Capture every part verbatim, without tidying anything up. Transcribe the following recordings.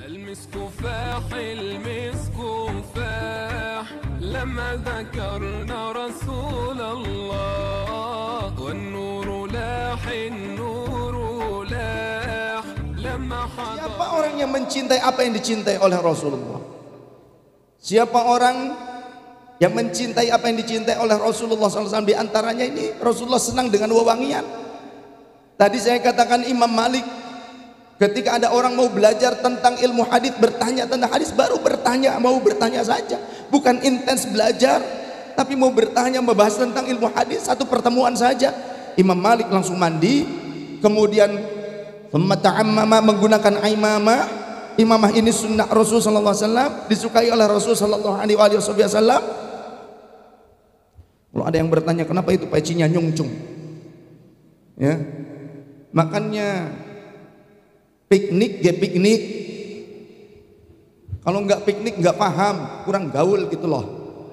المسك فاح المسك فاح لما ذكرنا رسول الله والنور لاح النور لاح لما حضر. Siapa orang yang mencintai apa yang dicintai oleh Rasulullah? Siapa orang yang mencintai apa yang dicintai oleh Rasulullah shallallahu alaihi wasallam? Di antaranya ini Rasulullah senang dengan wewangian. Tadi saya katakan Imam Malik ketika ada orang mau belajar tentang ilmu hadis, bertanya tentang hadis, baru bertanya, mau bertanya saja, bukan intens belajar, tapi mau bertanya, membahas tentang ilmu hadis, satu pertemuan saja. Imam Malik langsung mandi, kemudian ta'ammama, menggunakan imamah. Imamah ini sunnah Rasul sallallahu alaihi wasallam, disukai oleh Rasul sallallahu alaihi wasallam. Kalau ada yang bertanya kenapa itu pecinya nyungcung, ya, makannya piknik ya piknik, kalau nggak piknik nggak paham, kurang gaul gitu loh.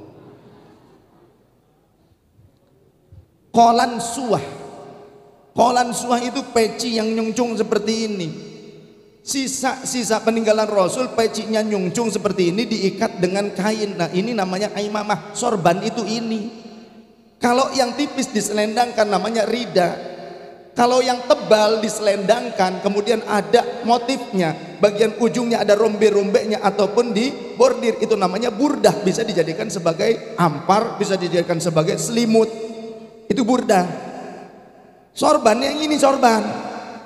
Kolan suah, kolan suah itu peci yang nyungcung seperti ini. Sisa-sisa peninggalan Rasul, pecinya nyungcung seperti ini, diikat dengan kain. Nah ini namanya imamah. Sorban itu ini. Kalau yang tipis diselendangkan namanya rida. Kalau yang tebal diselendangkan, kemudian ada motifnya, bagian ujungnya ada rombe-rombenya ataupun di bordir, itu namanya burdah. Bisa dijadikan sebagai ampar, bisa dijadikan sebagai selimut, itu burdah. Sorban yang ini sorban.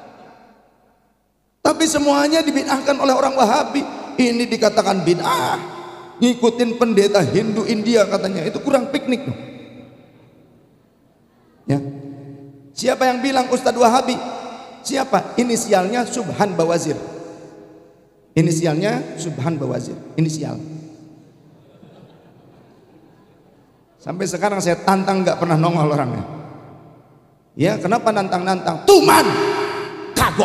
Tapi semuanya dibid'ahkan oleh orang Wahabi. Ini dikatakan bid'ah, ngikutin pendeta Hindu India katanya, itu kurang piknik loh. Ya. Siapa yang bilang Ustadz Wahabi? Siapa? Inisialnya Subhan Bawazir. Inisialnya Subhan Bawazir. Inisial. Sampai sekarang saya tantang nggak pernah nongol orangnya. Ya, kenapa nantang-nantang? Tuman, kagok.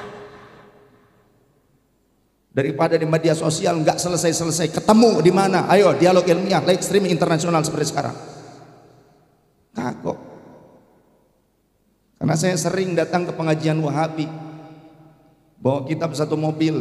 Daripada di media sosial nggak selesai-selesai, ketemu di mana? Ayo dialog ilmiah, live streaming internasional seperti sekarang. Kagok. Karena saya sering datang ke pengajian Wahabi, bawa kitab satu mobil,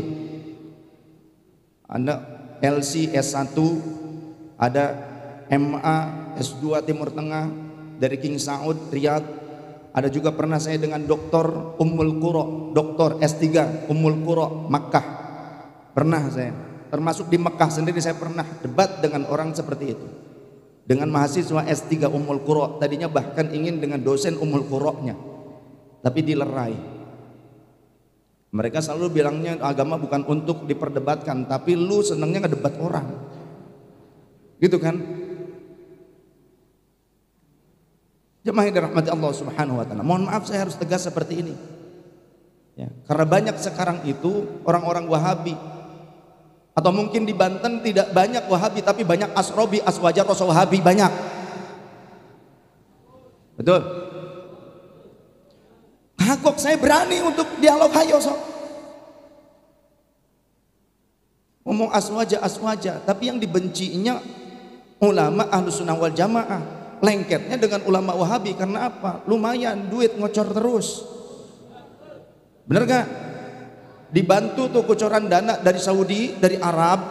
ada L C S satu, ada M A S dua Timur Tengah dari King Saud Riyadh, ada juga pernah saya dengan Doktor Ummul Qura, Doktor S tiga Ummul Qura Makkah, pernah saya, termasuk di Mekah sendiri saya pernah debat dengan orang seperti itu, dengan mahasiswa S tiga Ummul Qura. Tadinya bahkan ingin dengan dosen Ummul Qura'nya, tapi dilerai. Mereka selalu bilangnya agama bukan untuk diperdebatkan, tapi lu senangnya ngedebat orang, gitu kan? Jemaah yang dirahmati Allah Subhanahu wa taala, mohon maaf saya harus tegas seperti ini. Ya, karena banyak sekarang itu orang-orang Wahabi, atau mungkin di Banten tidak banyak Wahabi, tapi banyak Asrobi, Aswajar, Rosa Wahabi banyak. Betul? Kagok, saya berani untuk dialog, hayo sok. Ngomong aswaja, aswaja, tapi yang dibencinya ulama Ahlus Sunnah wal Jamaah. Lengketnya dengan ulama Wahabi, karena apa? Lumayan, duit ngocor terus. Bener gak? Dibantu tuh kocoran dana dari Saudi, dari Arab.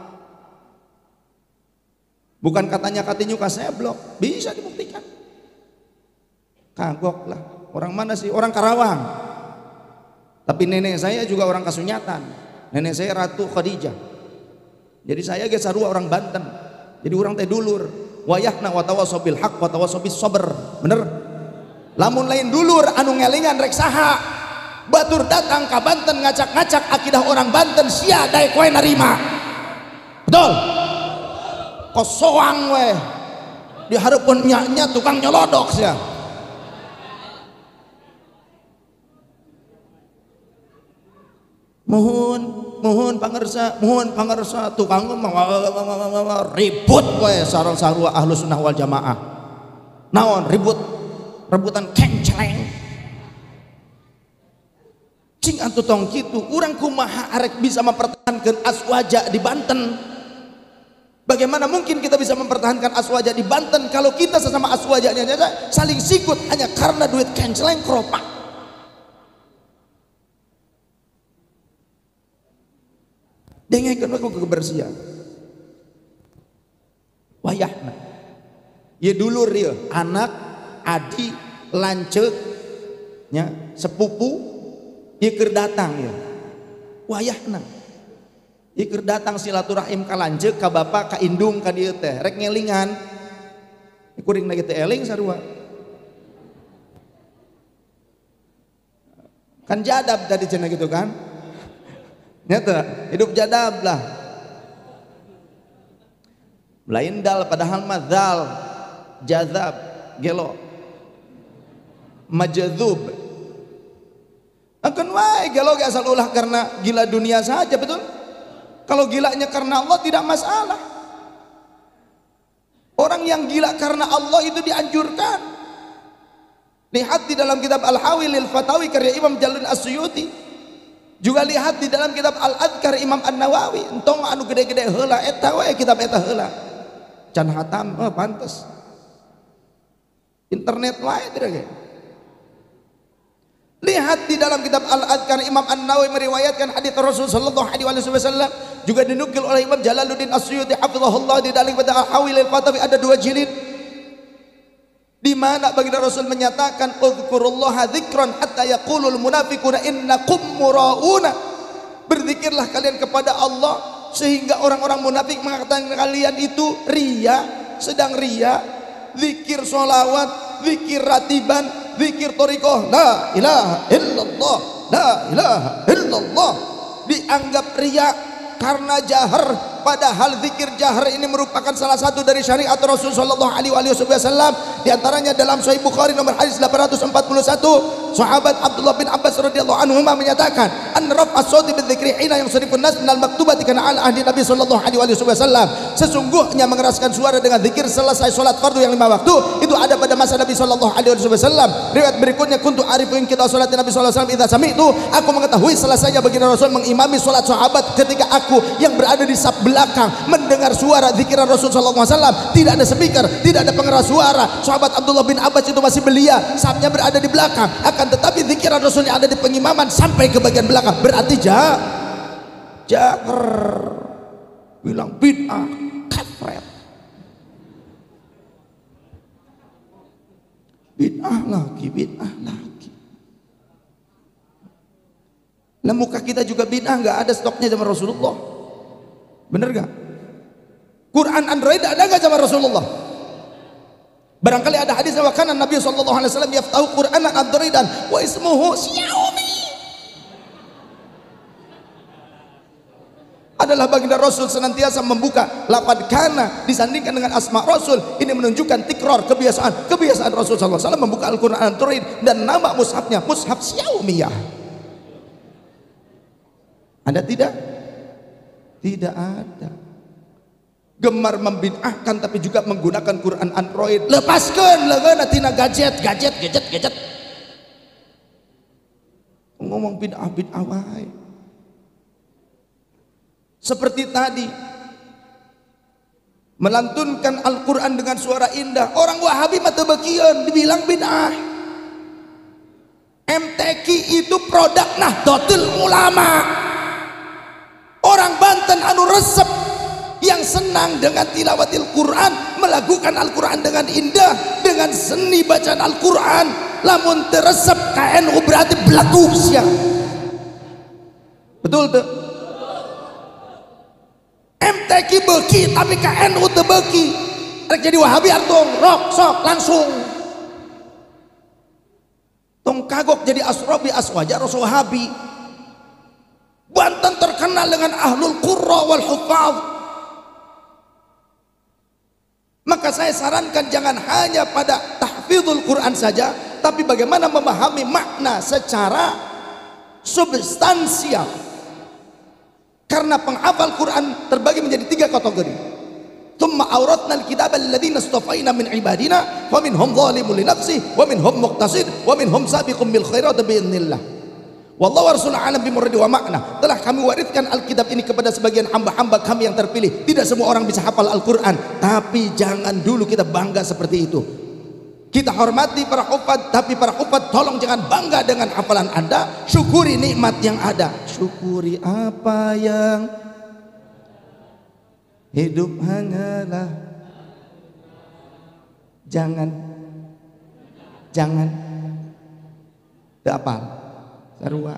Bukan katanya katinyuka saya blok, bisa dibuktikan. Kagok lah. Orang mana sih? Orang Karawang. Tapi nenek saya juga orang Kasunyatan. Nenek saya Ratu Khadijah. Jadi saya ge sarua orang Banten. Jadi orang teh dulur. Wayahna wa tawassaw bil haq wa tawassaw bis sabr. Bener? Lamun lain dulur anu ngelingan rek saha. Batur datang ka Banten ngacak-ngacak akidah orang Banten, sia daek we narima. Betul? Kosoang we. Dihareupeun nya-nya tukang nyolodok sia. Mohon, mohon pangersa, mohon pangersa, tukang ribut we sareng sarua Ahlus Sunnah wal Jamaah. Naon ribut? Rebutan kenceleng. Cing atuh tong kitu, urang kumaha arek bisa mempertahankan aswaja di Banten? Bagaimana mungkin kita bisa mempertahankan aswaja di Banten kalau kita sesama aswajanya saling sikut hanya karena duit kenceleng keropak? dengekeun ku kebersihan. Wayahna. Ieu dulur ieu, anak, adik, lanceuk, nya, sepupu, ieu keur datang ieu. Wayahna. Ieu keur datang silaturahim ka lanceuk, ka bapa, ka indung, ka dieu teh, rek ngelingan. Kuring na kitu eling sarua. Kan jadab tadi cenah gitu kan. Nyata hidup jadab lah. Lain dal padahal madzal jazab gelo majadzub. Akan wae gelo ge asal ulah karena gila dunia saja, betul? Kalau gilanya karena Allah tidak masalah. Orang yang gila karena Allah itu dianjurkan. Lihat di dalam kitab Al-Hawi lil Fatawi karya Imam Jalal As-Suyuti. Juga lihat di dalam kitab Al-Adhkar Imam An-Nawawi. Entong anu gede-gede heula eta we kitab eta heula. Can hatam, oh pantes. Internet wae tidak ge. Lihat di dalam kitab Al-Adhkar Imam An-Nawawi meriwayatkan hadits Rasul sallallahu alaihi wasallam, juga dinukil oleh Imam Jalaluddin As-Suyuti hafizahullah di dalam kitab Al-Hawi lil Fatawi ada dua jilid. Di mana baginda Rasul menyatakan uzkurullaha dzikran hatta yaqulul munafiquna innakum murauna. Berzikirlah kalian kepada Allah sehingga orang-orang munafik mengatakan kalian itu ria, sedang ria. Zikir sholawat, zikir ratiban, zikir thariqah, la ilaha illallah, la ilaha illallah, dianggap ria karena jahar. Padahal zikir jahar ini merupakan salah satu dari syariat Rasul sallallahu alaihi wasallam. Di antaranya dalam Sahih Bukhari nomor hadis delapan ratus empat puluh satu, sahabat Abdullah bin Abbas radhiyallahu anhu menyatakan, "An raf'as shauti bidzikri hina yunsarifun nas minal maktubati kana ala ahdi Nabi sallallahu alaihi wasallam." Sesungguhnya mengeraskan suara dengan zikir selesai salat fardu yang lima waktu itu ada pada masa Nabi sallallahu alaihi wasallam. Riwayat berikutnya, kuntu arifun kita salat Nabi sallallahu alaihi wasallam idza sami'tu, aku mengetahui selesainya baginda Rasul mengimami salat sahabat ketika aku yang berada di saf belakang mendengar suara zikiran Rasul sallallahu alaihi wasallam. Tidak ada speaker, tidak ada pengeras suara. Sahabat Abdullah bin Abbas itu masih belia, safnya berada di belakang. Akan tetapi zikiran Rasul yang ada di pengimaman sampai ke bagian belakang. Berarti ja jahar. Bilang bid'ah, kafret. Bid'ah lagi, bid'ah lagi. Lah muka kita juga bid'ah, enggak ada stoknya zaman Rasulullah. Bener gak? Quran Android ada gak zaman Rasulullah? Barangkali ada hadis wa kana Nabi sallallahu alaihi wasallam yaftahu Qur'anan Androidan wa ismuhu Xiaomi. Adalah baginda Rasul senantiasa membuka lafaz kana disandingkan dengan asma Rasul. Ini menunjukkan tikror, kebiasaan kebiasaan Rasul sallallahu alaihi wasallam membuka Al-Qur'an Android dan nama mushafnya mushaf Xiaomiyah. Ada tidak? Tidak ada. Gemar membid'ahkan tapi juga menggunakan Quran Android. Lepaskan leungeunna tina gadget, gadget, gadget, gadget. Ngomong bid'ah bid'ah wae. Seperti tadi melantunkan Al-Qur'an dengan suara indah. Orang Wahabi mah teu beukieuan dibilang bid'ah. M T Q itu produk Nahdlatul Ulama. Orang Banten anu resep yang senang dengan tilawatil Quran, melakukan Al-Quran dengan indah, dengan seni bacaan Al-Quran. Lamun teresep K N U berarti belagu sia. Betul tuh? M T Q beuki tapi K N U teu beuki. Rek jadi Wahabi antung, rok sok langsung. Tong kagok jadi asrobi aswaja Rasul Wahabi. Banten terkenal dengan ahlul qurra wal huffaz. Maka saya sarankan jangan hanya pada tahfidzul Quran saja, tapi bagaimana memahami makna secara substansial. Karena penghafal Quran terbagi menjadi tiga kategori. Tsumma auratna al-kitaba alladziina istafaina min ibadina wa minhum zalimun li nafsihi wa minhum muqtasid wa minhum sabiqun bil khairati bi idznillah. Wallahu rasul alam bimuradi wa makna. Telah kami wariskan Alkitab ini kepada sebagian hamba-hamba kami yang terpilih. Tidak semua orang bisa hafal Al-Quran, tapi jangan dulu kita bangga seperti itu. Kita hormati para hufad, tapi para hufad tolong jangan bangga dengan hafalan Anda. Syukuri nikmat yang ada. Syukuri apa yang Hidup hanyalah jangan jangan tidak apa sarua.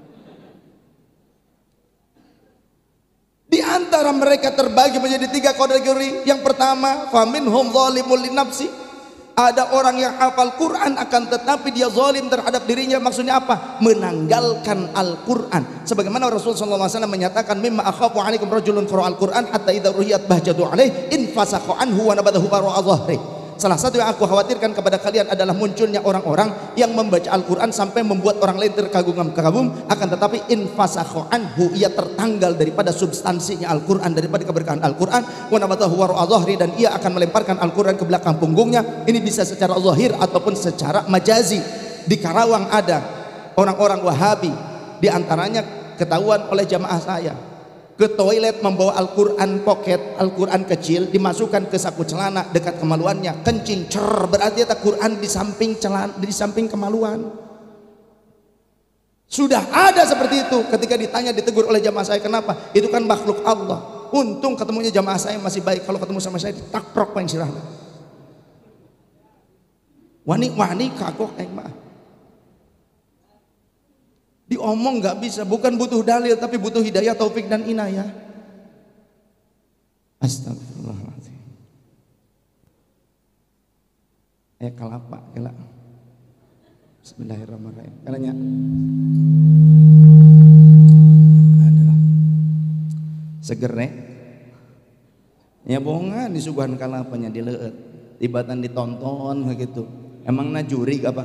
Di antara mereka terbagi menjadi tiga kategori. Yang pertama, faminhum zalimun linafsi. Ada orang yang hafal Quran akan tetapi dia zalim terhadap dirinya. Maksudnya apa? Menanggalkan Al-Quran. Sebagaimana Rasulullah shallallahu alaihi wasallam menyatakan, mimma akhafu alaikum rajulun qara'al Quran hatta idza ruhiyat bahjatu alaih in fasakha anhu wa nabadahu wara'a dhahri. Salah satu yang aku khawatirkan kepada kalian adalah munculnya orang-orang yang membaca Al-Quran sampai membuat orang lain terkagum-kagum, akan tetapi infasakhu anhu, ia tertanggal daripada substansinya Al-Quran, daripada keberkahan Al-Quran, wa nabatahu wara'a dhahri, dan ia akan melemparkan Al-Quran ke belakang punggungnya. Ini bisa secara zahir ataupun secara majazi. Di Karawang ada orang-orang Wahabi, di antaranya ketahuan oleh jamaah saya ke toilet membawa Al-Quran pocket, Al-Quran kecil, dimasukkan ke saku celana dekat kemaluannya, kencing cer, berarti ada Quran di samping celana, di samping kemaluan. Sudah ada seperti itu. Ketika ditanya, ditegur oleh jamaah saya, kenapa? Itu kan makhluk Allah. Untung ketemunya jamaah saya masih baik. Kalau ketemu sama saya ditakrok paling sirahnya. Wani-wani kagok eh mah. Diomong nggak bisa, bukan butuh dalil tapi butuh hidayah, taufik dan inayah. Astagfirullahaladzim. Eh kalapa, kelak. Bismillahirrahmanirrahim. Kalanya. Adalah seger nih. Ya bohongan disuguhan kalapanya dileut, tibatan ditonton begitu. Emang najuri apa?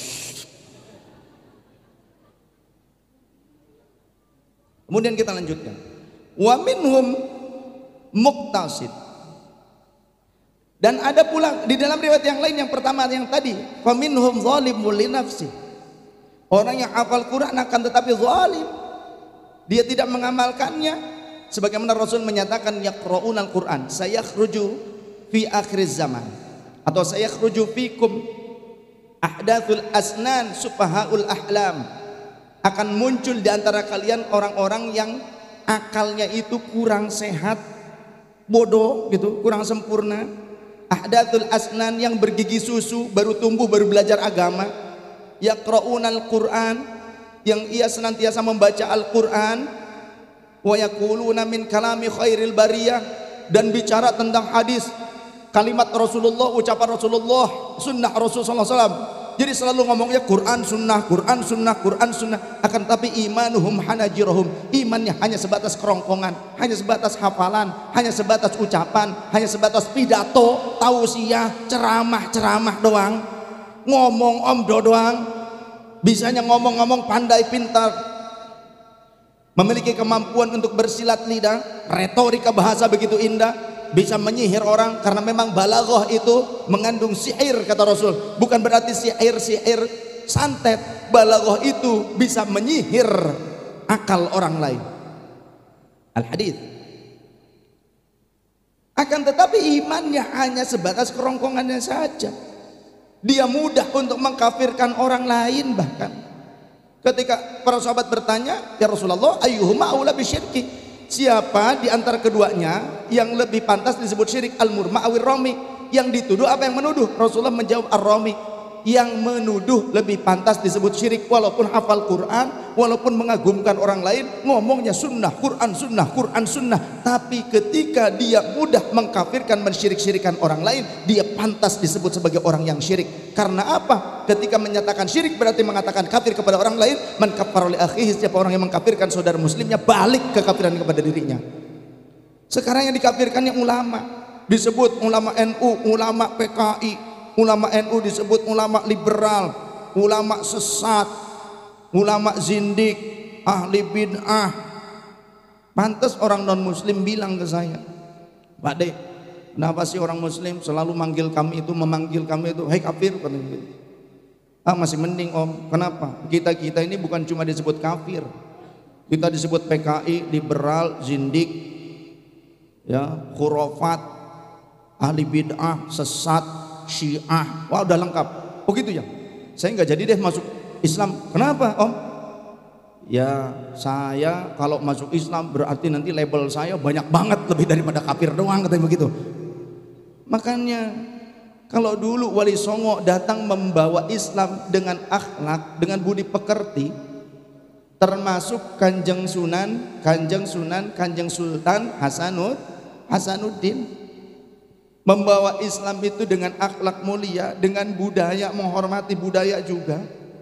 Kemudian kita lanjutkan. Wa minhum muqtasid. Dan ada pula di dalam riwayat yang lain, yang pertama yang tadi, fa minhum zalimun li nafsi. Orang yang hafal Quran akan tetapi zalim. Dia tidak mengamalkannya. Sebagaimana Rasul menyatakan yaqra'unal Quran, sayakhruju fi akhiriz zaman, atau sayakhruju fikum ahdathul asnan sufahaul ahlam. Akan muncul di antara kalian orang-orang yang akalnya itu kurang sehat, bodoh gitu, kurang sempurna. Ahdathul asnan, yang bergigi susu, baru tumbuh, baru belajar agama. Yaqra'unal Quran, yang ia senantiasa membaca Al-Quran. Wa yaquluna min kalami khairil bariyah, dan bicara tentang hadis, kalimat Rasulullah, ucapan Rasulullah, sunnah Rasulullah sallallahu alaihi wasallam. Jadi selalu ngomongnya Quran sunnah, Quran sunnah, Quran sunnah. Akan tapi imanuhum hanajirohum, imannya hanya sebatas kerongkongan, hanya sebatas hafalan, hanya sebatas ucapan, hanya sebatas pidato, tausiah, ceramah-ceramah doang, ngomong omdo doang. Bisanya ngomong-ngomong, pandai pintar, memiliki kemampuan untuk bersilat lidah, retorika bahasa begitu indah, bisa menyihir orang, karena memang balaghah itu mengandung sihir kata Rasul. Bukan berarti sihir-sihir santet. Balaghah itu bisa menyihir akal orang lain. Al-hadits. Akan tetapi imannya hanya sebatas kerongkongannya saja. Dia mudah untuk mengkafirkan orang lain. Bahkan ketika para sahabat bertanya, ya Rasulullah, ayyuhuma aula bisyirki, siapa di antara keduanya yang lebih pantas disebut syirik, al-murma awir rami, yang dituduh apa yang menuduh? Rasulullah menjawab ar-rami, yang menuduh lebih pantas disebut syirik, walaupun hafal Quran, walaupun mengagumkan orang lain, ngomongnya sunnah, Quran sunnah, Quran sunnah, tapi ketika dia mudah mengkafirkan, mensyirik-syirikan orang lain, dia pantas disebut sebagai orang yang syirik. Karena apa? Ketika menyatakan syirik berarti mengatakan kafir kepada orang lain. Man kafara li akhihi, siapa orang yang mengkafirkan saudara muslimnya, balik kekafiran kepada dirinya. Sekarang yang dikafirkan yang ulama, disebut ulama N U, ulama P K I, ulama N U disebut ulama liberal, ulama sesat, ulama zindik, ahli bid'ah. Pantas orang non muslim bilang ke saya, Pak De, kenapa sih orang muslim selalu manggil kami itu, memanggil kami itu, hei kafir? Ah masih mending om, kenapa? Kita-kita ini bukan cuma disebut kafir, kita disebut P K I, liberal, zindik, ya, khurafat, ahli bid'ah, sesat, syiah, wah udah lengkap. Oh gitu ya, saya nggak jadi deh masuk Islam. Kenapa om? Ya saya kalau masuk Islam berarti nanti label saya banyak banget lebih daripada kafir doang, katanya begitu. Makanya kalau dulu Wali Songo datang membawa Islam dengan akhlak, dengan budi pekerti, termasuk Kanjeng Sunan, Kanjeng Sunan, Kanjeng Sultan Hasanud, Hasanuddin, membawa Islam itu dengan akhlak mulia, dengan budaya, menghormati budaya juga.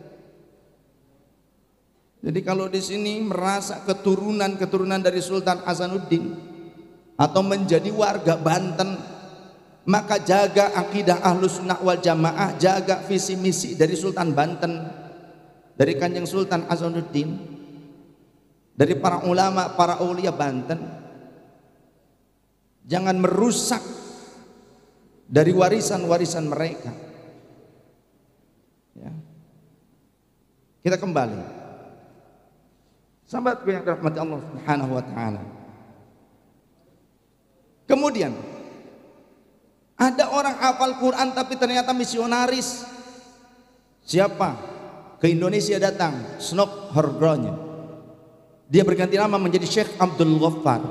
Jadi kalau di sini merasa keturunan-keturunan dari Sultan Hasanuddin atau menjadi warga Banten, maka jaga akidah Ahlus Sunnah wal Jamaah, jaga visi misi dari Sultan Banten, dari Kanjeng Sultan Hasanuddin, dari para ulama, para aulia Banten. Jangan merusak dari warisan-warisan mereka. Ya. Kita kembali. Sahabatku yang dirahmati Allah Subhanahu wa taala. Kemudian ada orang hafal Quran tapi ternyata misionaris. Siapa? Ke Indonesia datang Snok Horgronya. Dia berganti nama menjadi Syekh Abdul Ghaffar.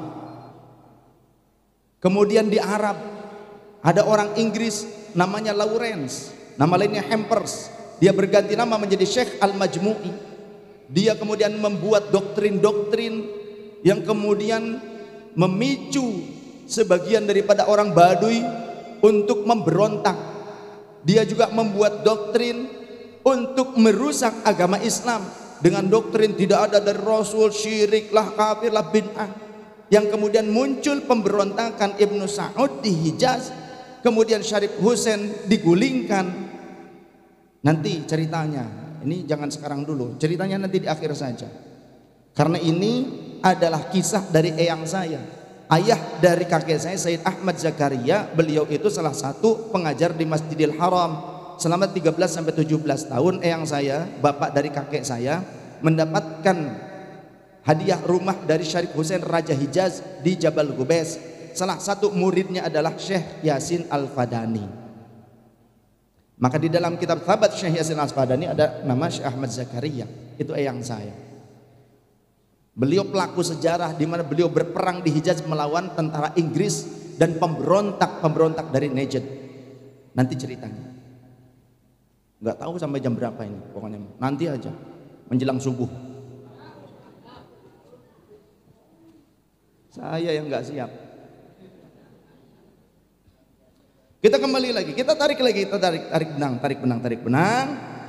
Kemudian di Arab ada orang Inggris namanya Lawrence, nama lainnya Hampers. Dia berganti nama menjadi Syekh Al-Majmu'i. Dia kemudian membuat doktrin-doktrin yang kemudian memicu sebagian daripada orang Baduy untuk memberontak. Dia juga membuat doktrin untuk merusak agama Islam dengan doktrin tidak ada dari Rasul, syirik lah, kafir lah, bid'ah. Yang kemudian muncul pemberontakan Ibnu Saud di Hijaz, kemudian Syarif Husain digulingkan. Nanti ceritanya, ini jangan sekarang dulu, ceritanya nanti di akhir saja. Karena ini adalah kisah dari eyang saya, ayah dari kakek saya, Sayyid Ahmad Zakaria. Beliau itu salah satu pengajar di Masjidil Haram selama tiga belas sampai tujuh belas tahun. Eyang saya, bapak dari kakek saya, mendapatkan hadiah rumah dari Syarif Husain Raja Hijaz di Jabal Gubes. Salah satu muridnya adalah Syekh Yasin Al-Fadani. Maka di dalam kitab Thabat Syekh Yasin Al-Fadani ada nama Syekh Ahmad Zakaria. Itu eyang saya. Beliau pelaku sejarah di mana beliau berperang di Hijaz melawan tentara Inggris dan pemberontak-pemberontak dari Najd. Nanti ceritanya. Nggak tahu sampai jam berapa ini, pokoknya nanti aja menjelang subuh. Saya yang nggak siap. Kita kembali lagi, kita tarik lagi, kita tarik, tarik benang, tarik benang, tarik benang.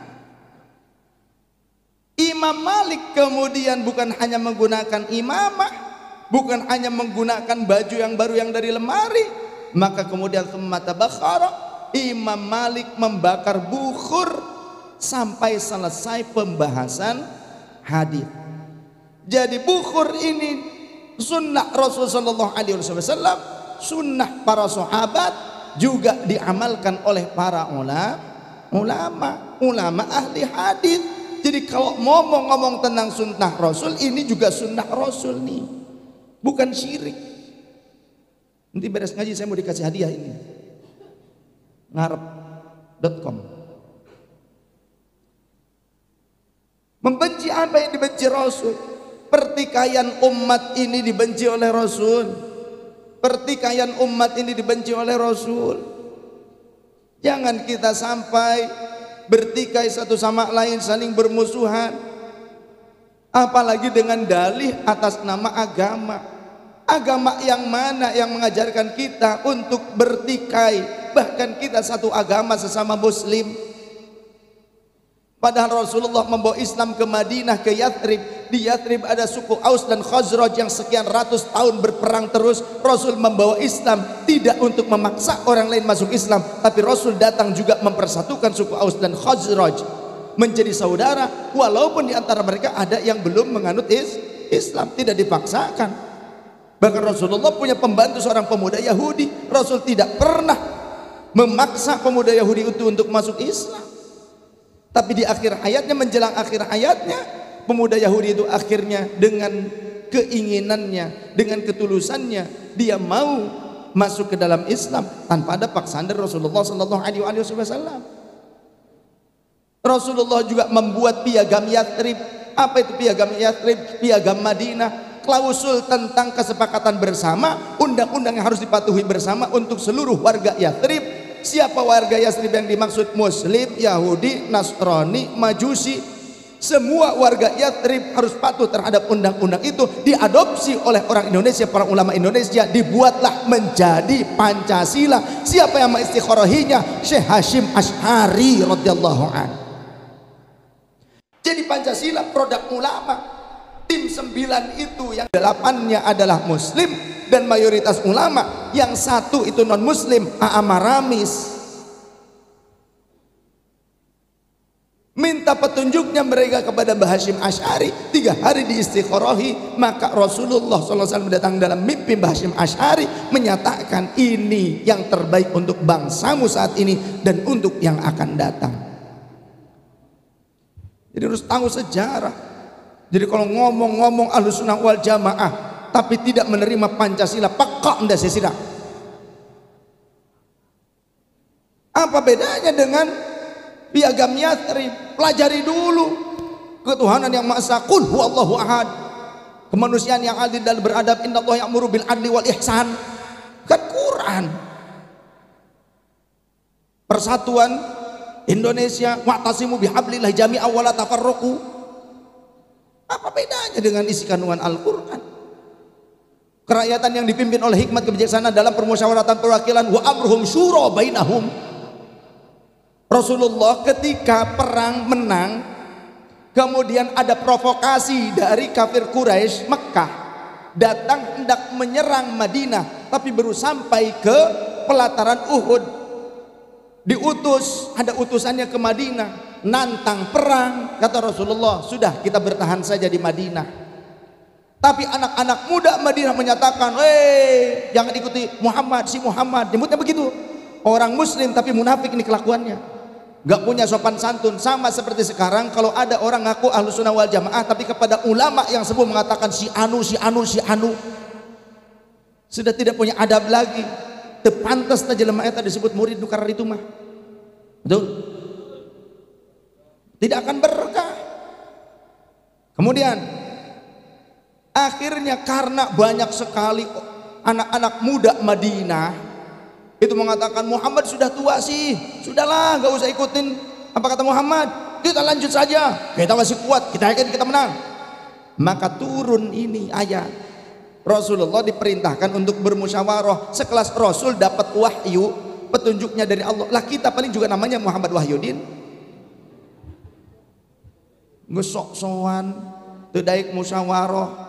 Imam Malik kemudian bukan hanya menggunakan imamah, bukan hanya menggunakan baju yang baru yang dari lemari, maka kemudian thumma tabakhara, Imam Malik membakar bukhur sampai selesai pembahasan hadis. Jadi bukhur ini sunnah Rasulullah shallallahu alaihi wasallam, sunnah para sahabat, juga diamalkan oleh para ulama, ulama, ulama ahli hadis. Jadi kalau mau ngomong tentang sunnah Rasul, ini juga sunnah Rasul nih, bukan syirik. Nanti beres ngaji saya mau dikasih hadiah ini, ngarep dot com. Membenci apa yang dibenci Rasul? Pertikaian umat ini dibenci oleh Rasul. Pertikaian umat ini dibenci oleh Rasul. Jangan kita sampai bertikai satu sama lain, saling bermusuhan, apalagi dengan dalih atas nama agama. Agama yang mana yang mengajarkan kita untuk bertikai? Bahkan kita satu agama sesama muslim. Padahal Rasulullah membawa Islam ke Madinah, ke Yathrib. Di Yathrib ada suku Aus dan Khazraj yang sekian ratus tahun berperang terus. Rasul membawa Islam tidak untuk memaksa orang lain masuk Islam, tapi Rasul datang juga mempersatukan suku Aus dan Khazraj menjadi saudara, walaupun di antara mereka ada yang belum menganut Islam, tidak dipaksakan. Bahkan Rasulullah punya pembantu seorang pemuda Yahudi. Rasul tidak pernah memaksa pemuda Yahudi itu untuk masuk Islam. Tapi di akhir hayatnya, menjelang akhir hayatnya, pemuda Yahudi itu akhirnya dengan keinginannya, dengan ketulusannya, dia mau masuk ke dalam Islam tanpa ada paksaan dari Rasulullah sallallahu alaihi wasallam. Rasulullah juga membuat piagam Yathrib Apa itu piagam Yathrib, piagam Madinah? Klausul tentang kesepakatan bersama, undang-undang yang harus dipatuhi bersama untuk seluruh warga Yathrib. Siapa warga Yathrib yang dimaksud? Muslim, Yahudi, Nasrani, Majusi. Semua warga Yathrib harus patuh terhadap undang-undang itu. Diadopsi oleh orang Indonesia, para ulama Indonesia, dibuatlah menjadi Pancasila. Siapa yang mengistiqorohinya? Syekh Hashim Asy'ari radhiyallahu anhu. Jadi Pancasila produk ulama. Tim sembilan itu yang delapannya adalah Muslim dan mayoritas ulama, yang satu itu non Muslim, A A Maramis. Minta petunjuknya mereka kepada Mbah Hashim Asy'ari, tiga hari diistiqorohi. Maka Rasulullah shallallahu alaihi wasallam datang dalam mimpi Mbah Hashim Asy'ari, menyatakan ini yang terbaik untuk bangsamu saat ini dan untuk yang akan datang. Jadi harus tahu sejarah. Jadi kalau ngomong-ngomong Ahlussunnah wal Jamaah tapi tidak menerima Pancasila, pekak ndak sesira. Apa bedanya dengan piagam Yathrib? Pelajari dulu ketuhanan yang Maha Esa, qul huwallahu ahad, kemanusiaan yang adil dan beradab, innallaha ya'muru bil adli wal ihsan. Kan Quran. Persatuan Indonesia, wa'tasimu bihablillah jami'a wa la tafarraqu. Apa bedanya dengan isi kandungan Al-Qur'an? Kerakyatan yang dipimpin oleh hikmat kebijaksanaan dalam permusyawaratan perwakilan, wa amruhum syura bainahum. Rasulullah ketika perang menang, kemudian ada provokasi dari kafir Quraisy Mekah, datang hendak menyerang Madinah, tapi baru sampai ke pelataran Uhud, diutus, ada utusannya ke Madinah, nantang perang. Kata Rasulullah, sudah kita bertahan saja di Madinah. Tapi anak-anak muda Madinah menyatakan, "Hei, jangan ikuti Muhammad, si Muhammad." Nyebutnya begitu. Orang muslim tapi munafik ini kelakuannya. Gak punya sopan santun. Sama seperti sekarang kalau ada orang ngaku Ahlussunnah wal Jamaah tapi kepada ulama yang sebelum mengatakan si anu, si anu, si anu, sudah tidak punya adab lagi. Tepantas saja lemah eta disebut murid nukar itu mah. Betul? Tidak akan berkah. Kemudian akhirnya karena banyak sekali anak-anak muda Madinah itu mengatakan Muhammad sudah tua sih, sudahlah gak usah ikutin apa kata Muhammad, kita lanjut saja, kita masih kuat, kita yakin kita menang. Maka turun ini ayat, Rasulullah diperintahkan untuk bermusyawarah. Sekelas Rasul dapat wahyu, petunjuknya dari Allah. Lah kita paling juga namanya Muhammad Wahyudin, ngesok-soan, tedaik musyawarah.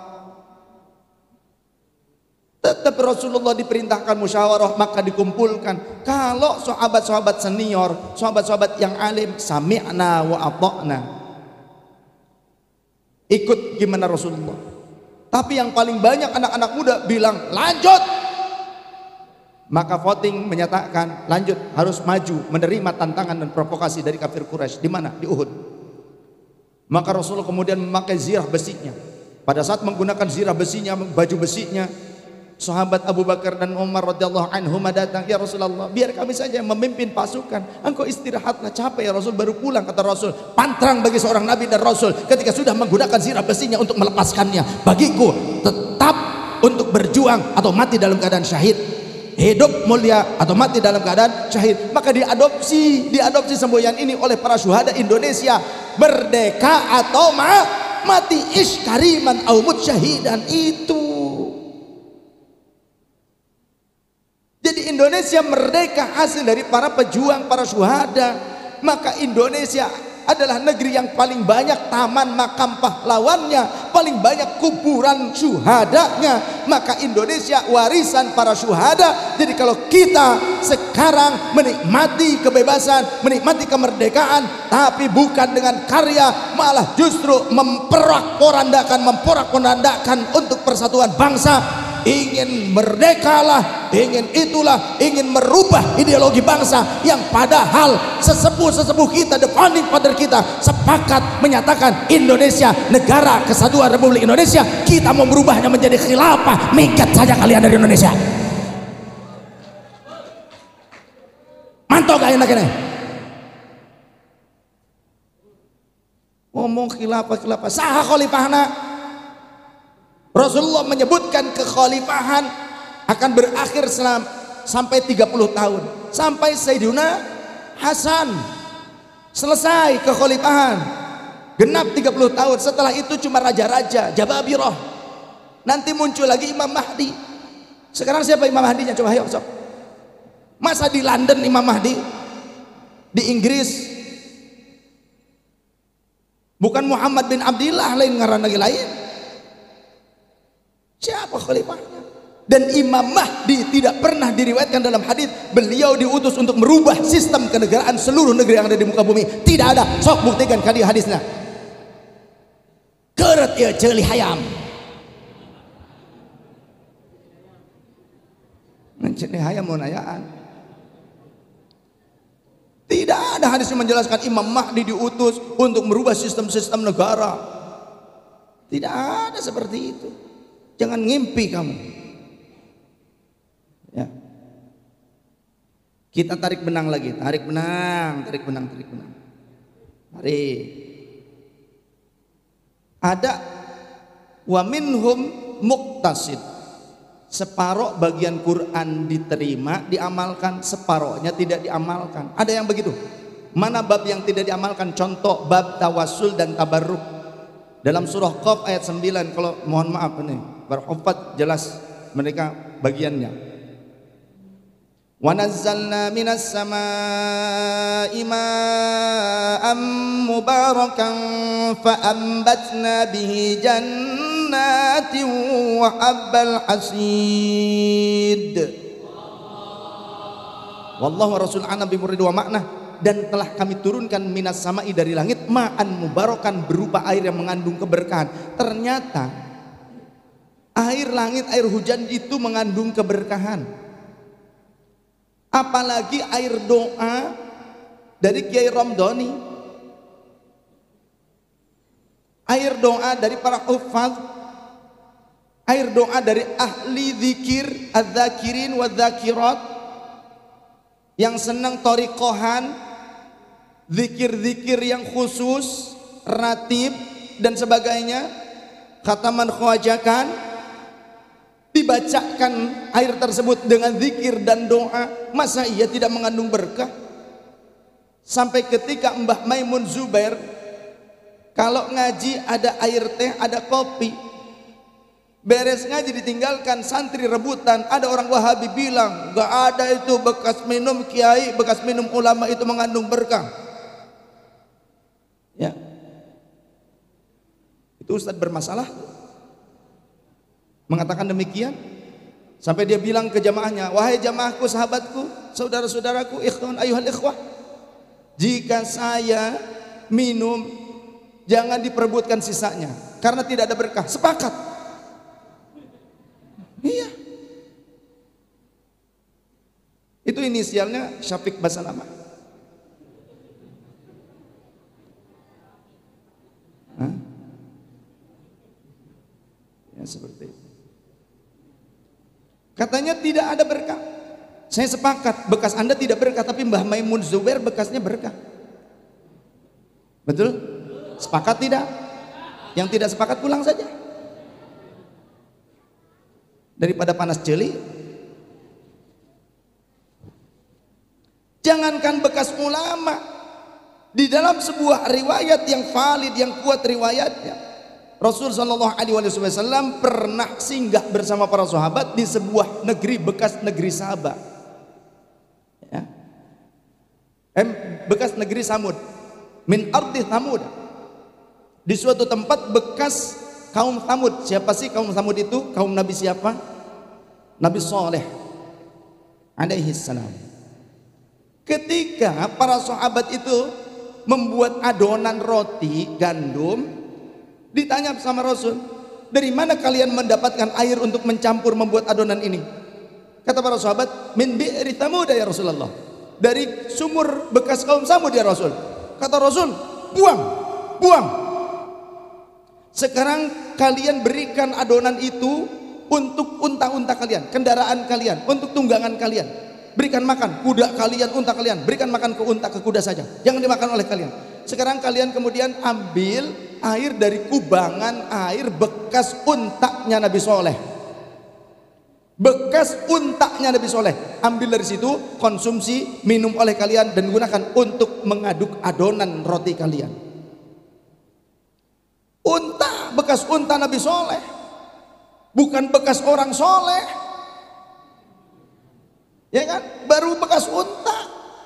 Tetap Rasulullah diperintahkan musyawarah, maka dikumpulkan. Kalau sahabat-sahabat senior, sahabat-sahabat yang alim, sami'na wa ata'na, ikut gimana Rasulullah. Tapi yang paling banyak anak-anak muda bilang lanjut. Maka voting menyatakan lanjut, harus maju menerima tantangan dan provokasi dari kafir Quraisy. Di mana? Di Uhud. Maka Rasulullah kemudian memakai zirah besinya. Pada saat menggunakan zirah besinya, baju besinya, sahabat Abu Bakar dan Umar radhiyallahu anhum datang, "Ya Rasulullah, biar kami saja yang memimpin pasukan. Engkau istirahatlah, capek ya Rasul, baru pulang." Kata Rasul, "Pantrang bagi seorang nabi dan rasul ketika sudah menggunakan zirah besinya untuk melepaskannya. Bagiku tetap untuk berjuang atau mati dalam keadaan syahid. Hidup mulia atau mati dalam keadaan syahid." Maka diadopsi, diadopsi semboyan ini oleh para syuhada Indonesia. Merdeka atau ma mati, ish kariman au mut syahidan. Itu jadi Indonesia merdeka hasil dari para pejuang, para syuhada. Maka Indonesia adalah negeri yang paling banyak taman makam pahlawannya, paling banyak kuburan syuhadanya. Maka Indonesia warisan para syuhada. Jadi kalau kita sekarang menikmati kebebasan, menikmati kemerdekaan, tapi bukan dengan karya, malah justru memporak-porandakan, memporak-porandakan untuk persatuan bangsa, ingin merdekalah, ingin itulah, ingin merubah ideologi bangsa yang padahal sesepuh-sesepuh kita, the founding father kita sepakat menyatakan Indonesia negara kesatuan Republik Indonesia. Kita mau merubahnya menjadi khilafah, minggat saja kalian dari Indonesia. Mantap gak enak ini? ngomong khilafah khilafah saha khalifahna. Rasulullah menyebutkan kekhalifahan akan berakhir selam, sampai tiga puluh tahun, sampai Sayyidina Hasan selesai kekhalifahan genap tiga puluh tahun. Setelah itu cuma raja-raja Jababirah. Nanti muncul lagi Imam Mahdi. Sekarang siapa Imam Mahdinya? Coba ayo sok. Masa di London Imam Mahdi, di Inggris bukan Muhammad bin Abdillah, lain ngaran lagi lain. Siapa khalifahnya? Dan Imam Mahdi tidak pernah diriwayatkan dalam hadis beliau diutus untuk merubah sistem kenegaraan seluruh negeri yang ada di muka bumi. Tidak ada. Sok buktikan kali hadisnya. Keret ya ceuli hayam. Menceni hayam mau nayaan. Tidak ada hadis yang menjelaskan Imam Mahdi diutus untuk merubah sistem-sistem negara. Tidak ada seperti itu. Jangan ngimpi kamu. Ya. Kita tarik benang lagi, tarik benang, tarik benang, tarik benang. Mari. Ada wa minhum muqtasid. Separuh bagian Quran diterima, diamalkan, separuhnya tidak diamalkan. Ada yang begitu. Mana bab yang tidak diamalkan? Contoh bab tawassul dan tabarruk. Dalam surah Qaf ayat sembilan, kalau mohon maaf nih, berhufat jelas mereka bagiannya. Wa nazzalna minas samaa'i ma'an mubarakan fa ambatna bihi jannatin wa habbal hasid. Wallahu rasul ana bi murid wa makna. Dan telah kami turunkan minas sama'i dari langit ma'an mubarakan berupa air yang mengandung keberkahan. Ternyata air langit, air hujan itu mengandung keberkahan. Apalagi air doa dari Kiai Ramdhani, air doa dari para hufaz, air doa dari ahli zikir, adz-dzakirin wa dzakirat yang senang thariqahan, zikir-zikir yang khusus, ratib dan sebagainya, khataman khawajakan, dibacakan air tersebut dengan zikir dan doa. Masa ia tidak mengandung berkah? Sampai ketika Mbah Maimun Zubair kalau ngaji ada air teh, ada kopi, beres ngaji ditinggalkan, santri rebutan. Ada orang Wahabi bilang gak ada itu bekas minum kiai, bekas minum ulama itu mengandung berkah. Ya, itu ustadz bermasalah mengatakan demikian, sampai dia bilang ke jamaahnya, wahai jamaahku, sahabatku, saudara-saudaraku, ikhwan ayuhal ikhwah, jika saya minum jangan diperebutkan sisanya karena tidak ada berkah. Sepakat? Iya. Itu inisialnya Syafiq Basalamah. Hah? Ya seperti itu. Katanya tidak ada berkah. Saya sepakat, bekas Anda tidak berkah, tapi Mbah Maimun Zubair bekasnya berkah. Betul? Sepakat tidak? Yang tidak sepakat pulang saja. Daripada panas jeli. Jangankan bekas ulama, di dalam sebuah riwayat yang valid, yang kuat riwayatnya, Rasul Shallallahu Alaihi Wasallam pernah singgah bersama para sahabat di sebuah negeri bekas negeri Sabah, ya. eh, bekas negeri Samud, min ardi Samud, di suatu tempat bekas kaum Samud. Siapa sih kaum Samud itu? Kaum Nabi siapa? Nabi Saleh alaihi salam. Ketika para sahabat itu membuat adonan roti gandum, ditanya sama Rasul, dari mana kalian mendapatkan air untuk mencampur membuat adonan ini? Kata para sahabat, min bi'ri Thamud ya Rasulullah, dari sumur bekas kaum Samud ya Rasul. Kata Rasul, buang, buang. Sekarang kalian berikan adonan itu untuk unta-unta kalian, kendaraan kalian, untuk tunggangan kalian. Berikan makan kuda kalian, unta kalian, berikan makan ke unta, ke kuda saja, jangan dimakan oleh kalian. Sekarang kalian kemudian ambil air dari kubangan air bekas untaknya Nabi Soleh. Bekas untaknya Nabi Soleh, ambil dari situ, konsumsi, minum oleh kalian dan gunakan untuk mengaduk adonan roti kalian. Unta, bekas unta Nabi Soleh, bukan bekas orang soleh, ya kan? Baru bekas unta.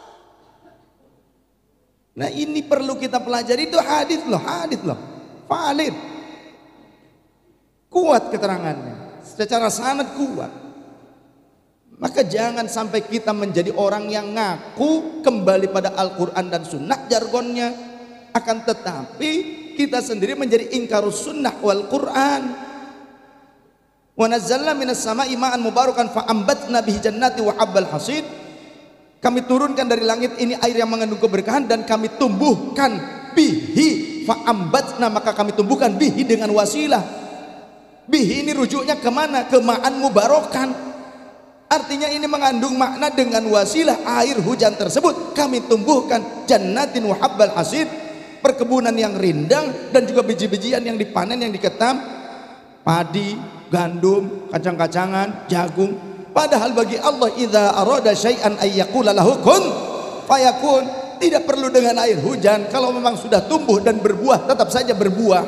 Nah ini perlu kita pelajari, itu hadis loh, hadis loh, valid, kuat keterangannya, secara sanad kuat. Maka jangan sampai kita menjadi orang yang ngaku kembali pada Al-Quran dan Sunnah jargonnya, akan tetapi kita sendiri menjadi ingkarus sunnah wal Quran. Wa nazzalna minas sama'i ma'an mubarakan fa ambatna bihi jannati wa habbal hasid. Kami turunkan dari langit ini air yang mengandung keberkahan dan kami tumbuhkan bihi fa ambatna, maka kami tumbuhkan bihi dengan wasilah. Bihi ini rujuknya kemana? Ke ma'an mubarakan. Artinya ini mengandung makna dengan wasilah air hujan tersebut kami tumbuhkan jannatin wa habbal hasid, perkebunan yang rindang dan juga biji-bijian yang dipanen, yang diketam, padi, gandum, kacang-kacangan, jagung. Padahal bagi Allah idza arada syai'an ayyaqula lahu kun fayakun, tidak perlu dengan air hujan. Kalau memang sudah tumbuh dan berbuah tetap saja berbuah.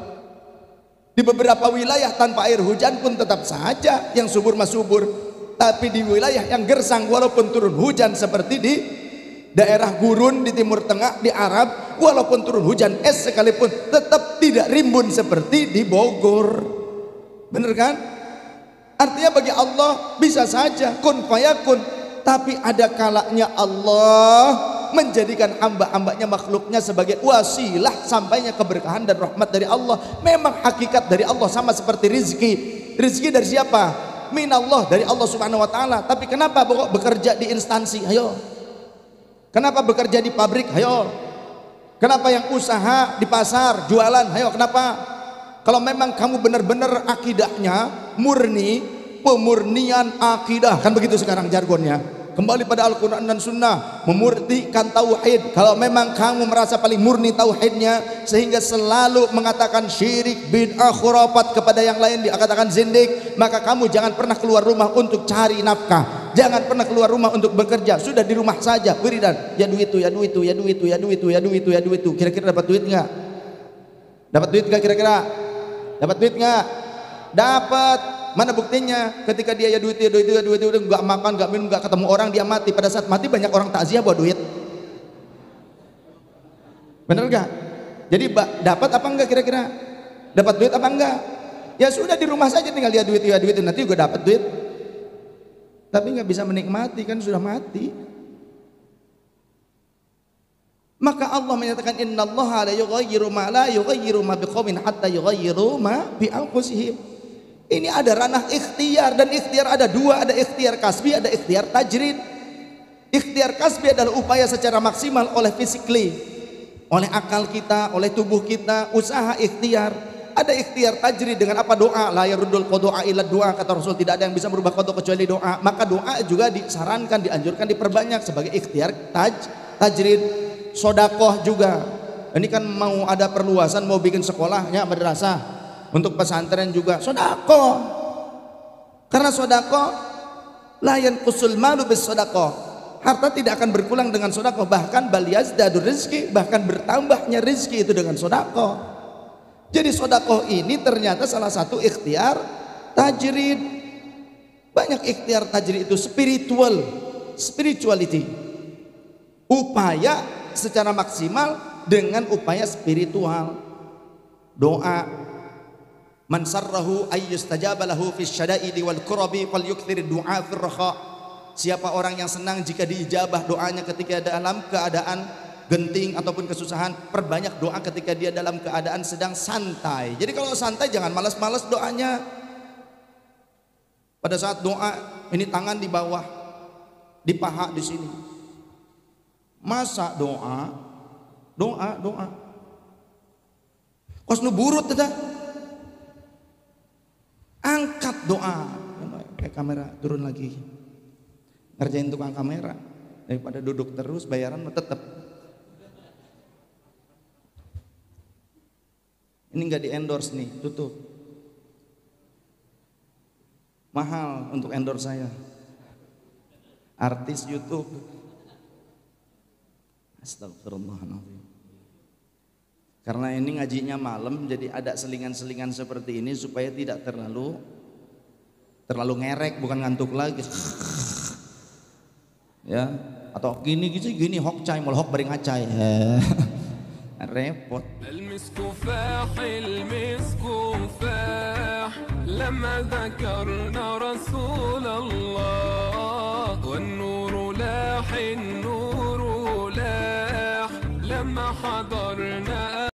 Di beberapa wilayah tanpa air hujan pun tetap saja yang subur mas subur. Tapi di wilayah yang gersang, walaupun turun hujan seperti di daerah gurun di Timur Tengah, di Arab, walaupun turun hujan es sekalipun tetap tidak rimbun seperti di Bogor. Bener kan? Artinya bagi Allah bisa saja kun fayakun, tapi ada kalanya Allah menjadikan hamba-hambanya, makhluknya sebagai wasilah sampainya keberkahan dan rahmat dari Allah. Memang hakikat dari Allah sama seperti rizki. Rizki dari siapa? Minallah, dari Allah subhanahu wa ta'ala. Tapi kenapa bekerja di instansi? Ayo. Kenapa bekerja di pabrik? Ayo. Kenapa yang usaha di pasar, jualan? Ayo, kenapa? Kalau memang kamu benar-benar akidahnya murni, pemurnian akidah, kan begitu sekarang jargonnya, kembali pada Al-Quran dan Sunnah, memurnikan tauhid. Kalau memang kamu merasa paling murni tauhidnya sehingga selalu mengatakan syirik, bid'ah, khurafat kepada yang lain dikatakan zindik, maka kamu jangan pernah keluar rumah untuk cari nafkah, jangan pernah keluar rumah untuk bekerja, sudah di rumah saja wiridan, ya duit itu, ya duit itu, ya duit itu, ya duit itu, ya duit itu, ya duit itu. Kira-kira dapat duit nggak? Dapat duit nggak kira-kira? Dapat duit nggak? Dapat. Mana buktinya? Ketika dia ya duit ya duit ya duit, duit nggak makan, nggak minum, nggak ketemu orang, dia mati. Pada saat mati banyak orang takziah buat duit. Bener nggak? Jadi dapat apa enggak kira-kira? Dapat duit apa enggak? Ya sudah di rumah saja tinggal lihat duit ya duit, nanti juga dapat duit. Tapi nggak bisa menikmati, kan sudah mati. Maka Allah menyatakan innallaha la yughayyiru ma la yughayyiru ma biqaumin hatta yughayyiru ma bi anfusihim. Ini ada ranah ikhtiar, dan ikhtiar ada dua, ada ikhtiar kasbi, ada ikhtiar tajrid. Ikhtiar kasbi adalah upaya secara maksimal oleh physically, oleh akal kita, oleh tubuh kita, usaha ikhtiar. Ada ikhtiar tajrid dengan apa? Doa. La yarudul qada'a illa doa, kata Rasul, tidak ada yang bisa merubah qada kecuali doa. Maka doa juga disarankan, dianjurkan, diperbanyak sebagai ikhtiar taj tajrid. Sodakoh juga. Ini kan mau ada perluasan, mau bikin sekolahnya madrasah. Untuk pesantren juga sodako, karena sodako layan kusul malu bis sodako, harta tidak akan berkurang dengan sodako, bahkan balias dadu rizki, bahkan bertambahnya rizki itu dengan sodako. Jadi sodako ini ternyata salah satu ikhtiar tajrid. Banyak ikhtiar tajrid itu spiritual, spirituality, upaya secara maksimal dengan upaya spiritual, doa. Man sarrahu ayyustajaba lahu fis syada'idi wal kurabi falyukthir du'a fir raha. Siapa orang yang senang jika diijabah doanya ketika dalam keadaan genting ataupun kesusahan, perbanyak doa ketika dia dalam keadaan sedang santai. Jadi kalau santai jangan malas-malas doanya. Pada saat doa ini tangan di bawah, di paha di sini. Masa doa, doa, doa. Kos nu burut teh. Angkat doa, kayak kamera turun lagi, ngerjain tukang kamera daripada duduk terus bayaran tetap. Ini nggak di endorse nih, tutup. Mahal untuk endorse saya. Artis YouTube. Astagfirullahaladzim. Karena ini ngajinya malam, jadi ada selingan-selingan seperti ini supaya tidak terlalu terlalu ngerek, bukan ngantuk lagi. Ya, atau gini gini gini hok cai, mau hok bering acai. Repot. المسك فاح المسك فاح لما ذكرنا رسول الله والنور لاح النور لاح لما حضرنا